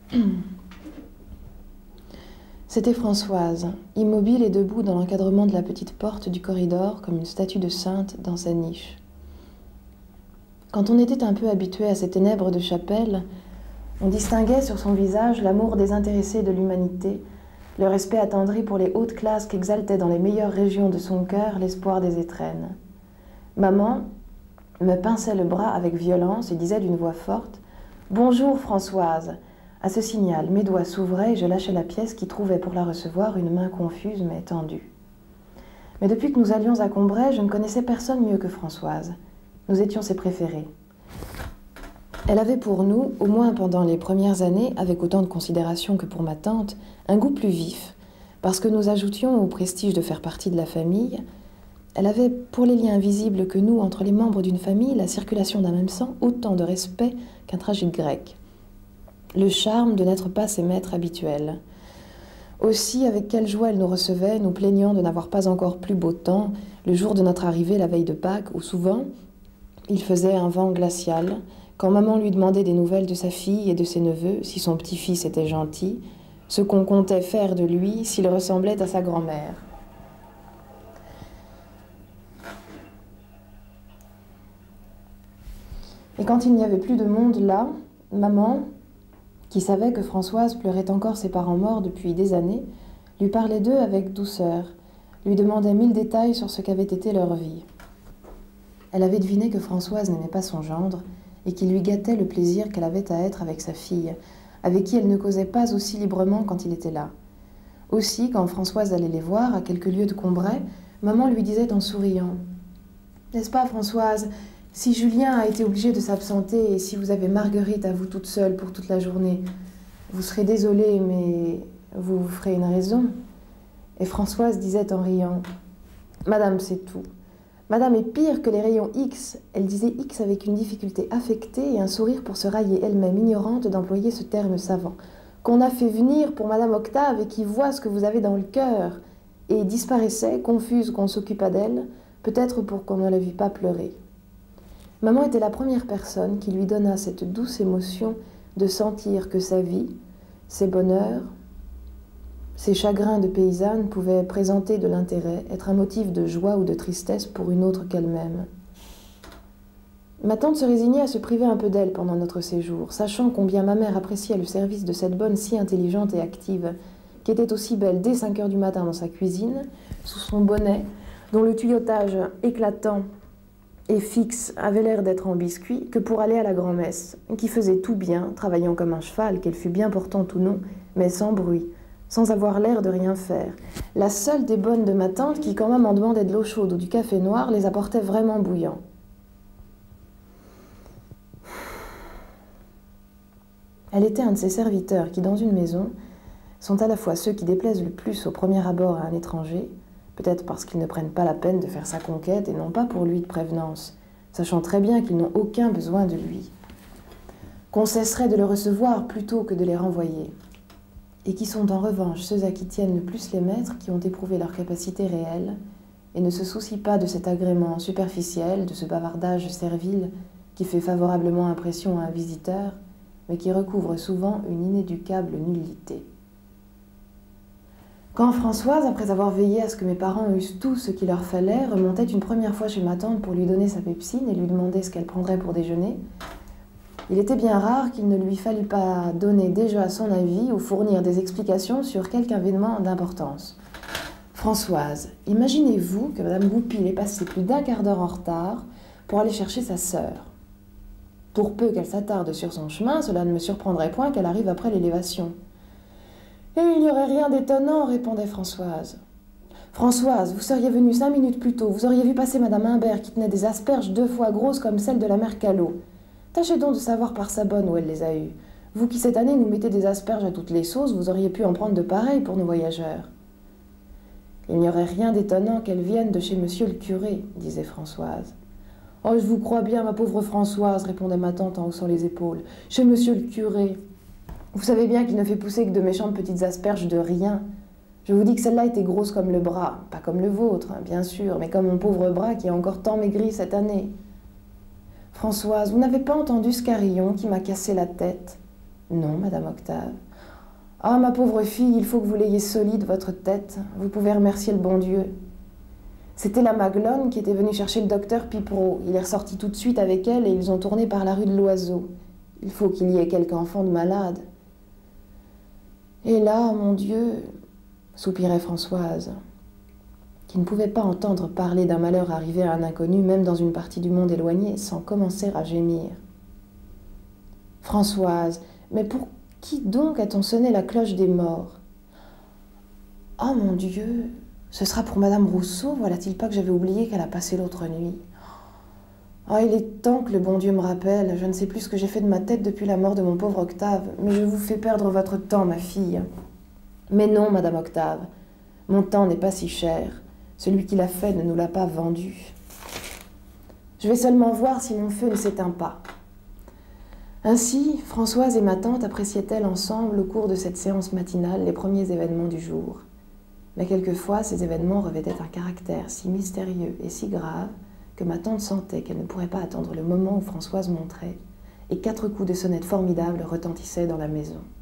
C'était Françoise, immobile et debout dans l'encadrement de la petite porte du corridor comme une statue de sainte dans sa niche. Quand on était un peu habitué à ces ténèbres de chapelle, on distinguait sur son visage l'amour désintéressé de l'humanité, le respect attendri pour les hautes classes qu'exaltait dans les meilleures régions de son cœur l'espoir des étrennes. Maman me pinçait le bras avec violence et disait d'une voix forte « Bonjour Françoise !» À ce signal, mes doigts s'ouvraient et je lâchais la pièce qui trouvait pour la recevoir une main confuse mais tendue. Mais depuis que nous allions à Combray, je ne connaissais personne mieux que Françoise. Nous étions ses préférés. Elle avait pour nous, au moins pendant les premières années, avec autant de considération que pour ma tante, un goût plus vif, parce que nous ajoutions au prestige de faire partie de la famille. Elle avait, pour les liens invisibles que nous, entre les membres d'une famille, la circulation d'un même sang, autant de respect qu'un tragique grec. Le charme de n'être pas ses maîtres habituels. Aussi, avec quelle joie elle nous recevait, nous plaignant de n'avoir pas encore plus beau temps, le jour de notre arrivée, la veille de Pâques, où souvent, il faisait un vent glacial, quand maman lui demandait des nouvelles de sa fille et de ses neveux, si son petit-fils était gentil, ce qu'on comptait faire de lui s'il ressemblait à sa grand-mère. Et quand il n'y avait plus de monde là, maman, qui savait que Françoise pleurait encore ses parents morts depuis des années, lui parlait d'eux avec douceur, lui demandait 1000 détails sur ce qu'avait été leur vie. Elle avait deviné que Françoise n'aimait pas son gendre et qu'il lui gâtait le plaisir qu'elle avait à être avec sa fille, avec qui elle ne causait pas aussi librement quand il était là. Aussi, quand Françoise allait les voir, à quelques lieues de Combray, maman lui disait en souriant « N'est-ce pas, Françoise, si Julien a été obligé de s'absenter et si vous avez Marguerite à vous toute seule pour toute la journée, vous serez désolée, mais vous vous ferez une raison. » Et Françoise disait en riant « Madame, c'est tout. Madame est pire que les rayons X. » Elle disait X avec une difficulté affectée et un sourire pour se railler elle-même ignorante d'employer ce terme savant. « Qu'on a fait venir pour Madame Octave et qui voit ce que vous avez dans le cœur. » Et disparaissait, confuse qu'on s'occupa d'elle, peut-être pour qu'on ne la vît pas pleurer. Maman était la première personne qui lui donna cette douce émotion de sentir que sa vie, ses bonheurs, ses chagrins de paysanne pouvaient présenter de l'intérêt, être un motif de joie ou de tristesse pour une autre qu'elle-même. Ma tante se résignait à se priver un peu d'elle pendant notre séjour, sachant combien ma mère appréciait le service de cette bonne si intelligente et active, qui était aussi belle dès 5 heures du matin dans sa cuisine, sous son bonnet, dont le tuyautage éclatant et fixe avait l'air d'être en biscuit, que pour aller à la grand-messe, qui faisait tout bien, travaillant comme un cheval, qu'elle fût bien portante ou non, mais sans bruit, sans avoir l'air de rien faire. La seule des bonnes de ma tante qui, quand maman demandait de l'eau chaude ou du café noir, les apportait vraiment bouillants. Elle était un de ces serviteurs qui, dans une maison, sont à la fois ceux qui déplaisent le plus au premier abord à un étranger, peut-être parce qu'ils ne prennent pas la peine de faire sa conquête et non pas pour lui de prévenance, sachant très bien qu'ils n'ont aucun besoin de lui, qu'on cesserait de le recevoir plutôt que de les renvoyer, et qui sont en revanche ceux à qui tiennent le plus les maîtres qui ont éprouvé leur capacité réelle et ne se soucient pas de cet agrément superficiel, de ce bavardage servile qui fait favorablement impression à un visiteur, mais qui recouvre souvent une inéducable nullité. Quand Françoise, après avoir veillé à ce que mes parents eussent tout ce qu'il leur fallait, remontait une première fois chez ma tante pour lui donner sa pepsine et lui demander ce qu'elle prendrait pour déjeuner, il était bien rare qu'il ne lui fallût pas donner déjà son avis ou fournir des explications sur quelque événement d'importance. « Françoise, imaginez-vous que Madame Goupil ait passé plus d'1 quart d'heure en retard pour aller chercher sa sœur. Pour peu qu'elle s'attarde sur son chemin, cela ne me surprendrait point qu'elle arrive après l'élévation. » « Et il n'y aurait rien d'étonnant, répondait Françoise. Françoise, vous seriez venue 5 minutes plus tôt, vous auriez vu passer Madame Imbert qui tenait des asperges 2 fois grosses comme celles de la mère Callot. Tâchez donc de savoir par sa bonne où elle les a eues. Vous qui cette année nous mettez des asperges à toutes les sauces, vous auriez pu en prendre de pareilles pour nos voyageurs. Il n'y aurait rien d'étonnant qu'elle vienne de chez monsieur le curé, disait Françoise. Oh, je vous crois bien, ma pauvre Françoise, répondait ma tante en haussant les épaules. Chez monsieur le curé. Vous savez bien qu'il ne fait pousser que de méchantes petites asperges de rien. Je vous dis que celle-là était grosse comme le bras, pas comme le vôtre, hein, bien sûr, mais comme mon pauvre bras qui a encore tant maigri cette année. Françoise, vous n'avez pas entendu ce carillon qui m'a cassé la tête? Non, Madame Octave. Ah, ma pauvre fille, il faut que vous l'ayez solide, votre tête. Vous pouvez remercier le bon Dieu. C'était la Maglone qui était venue chercher le docteur Pipereau. Il est ressorti tout de suite avec elle et ils ont tourné par la rue de l'Oiseau. Il faut qu'il y ait quelque enfant de malade. Et là, mon Dieu, soupirait Françoise, qui ne pouvait pas entendre parler d'un malheur arrivé à un inconnu, même dans une partie du monde éloignée, sans commencer à gémir. Françoise, mais pour qui donc a-t-on sonné la cloche des morts? Oh mon Dieu, ce sera pour Madame Rousseau, voilà-t-il pas que j'avais oublié qu'elle a passé l'autre nuit. Oh, il est temps que le bon Dieu me rappelle, je ne sais plus ce que j'ai fait de ma tête depuis la mort de mon pauvre Octave, mais je vous fais perdre votre temps, ma fille. Mais non, Madame Octave, mon temps n'est pas si cher, celui qui l'a fait ne nous l'a pas vendu. Je vais seulement voir si mon feu ne s'éteint pas. Ainsi, Françoise et ma tante appréciaient-elles ensemble au cours de cette séance matinale les premiers événements du jour. Mais quelquefois, ces événements revêtaient un caractère si mystérieux et si grave que ma tante sentait qu'elle ne pourrait pas attendre le moment où Françoise monterait, et 4 coups de sonnette formidables retentissaient dans la maison.